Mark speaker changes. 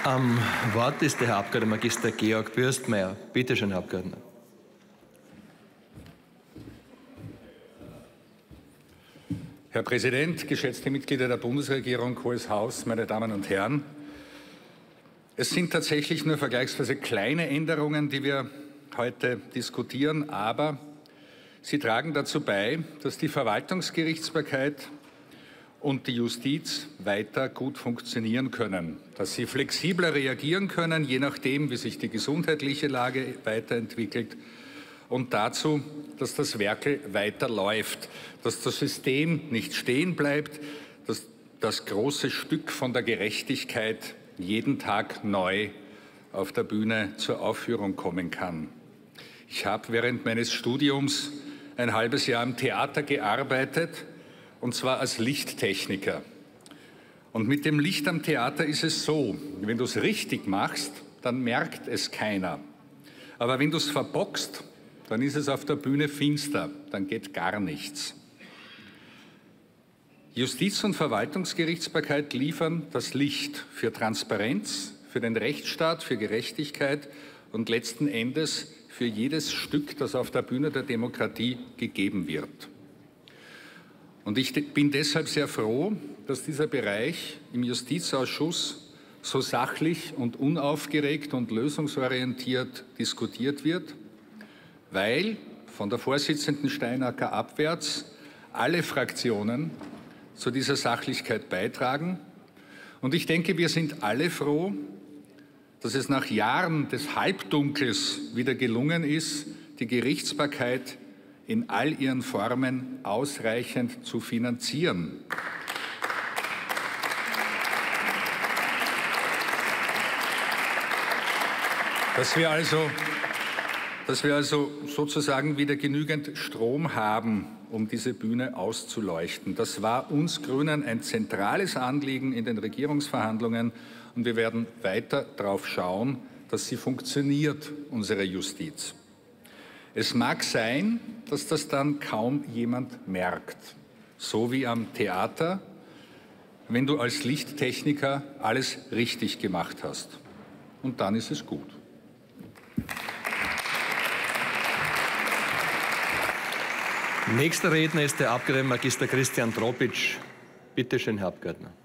Speaker 1: Am Wort ist der Herr Abgeordneter Magister Georg Bürstmeier. Bitte schön, Herr Abgeordneter.
Speaker 2: Herr Präsident, geschätzte Mitglieder der Bundesregierung, Hohes Haus, meine Damen und Herren! Es sind tatsächlich nur vergleichsweise kleine Änderungen, die wir heute diskutieren, aber sie tragen dazu bei, dass die Verwaltungsgerichtsbarkeit und die Justiz weiter gut funktionieren können, dass sie flexibler reagieren können, je nachdem, wie sich die gesundheitliche Lage weiterentwickelt, und dazu, dass das Werkel weiterläuft, dass das System nicht stehen bleibt, dass das große Stück von der Gerechtigkeit jeden Tag neu auf der Bühne zur Aufführung kommen kann. Ich habe während meines Studiums ein halbes Jahr am Theater gearbeitet, und zwar als Lichttechniker. Und mit dem Licht am Theater ist es so, wenn du es richtig machst, dann merkt es keiner. Aber wenn du es verbockst, dann ist es auf der Bühne finster, dann geht gar nichts. Justiz- und Verwaltungsgerichtsbarkeit liefern das Licht für Transparenz, für den Rechtsstaat, für Gerechtigkeit und letzten Endes für jedes Stück, das auf der Bühne der Demokratie gegeben wird. Und ich bin deshalb sehr froh, dass dieser Bereich im Justizausschuss so sachlich und unaufgeregt und lösungsorientiert diskutiert wird, weil von der Vorsitzenden Steinacker abwärts alle Fraktionen zu dieser Sachlichkeit beitragen. Und ich denke, wir sind alle froh, dass es nach Jahren des Halbdunkels wieder gelungen ist, die Gerichtsbarkeit in all ihren Formen ausreichend zu finanzieren. Dass wir also sozusagen wieder genügend Strom haben, um diese Bühne auszuleuchten. Das war uns Grünen ein zentrales Anliegen in den Regierungsverhandlungen, und wir werden weiter darauf schauen, dass sie funktioniert, unsere Justiz. Es mag sein, dass das dann kaum jemand merkt, so wie am Theater, wenn du als Lichttechniker alles richtig gemacht hast. Und dann ist es gut.
Speaker 1: Nächster Redner ist der Abgeordnete Magister Christian Tropic. Bitte schön, Herr Abgeordneter.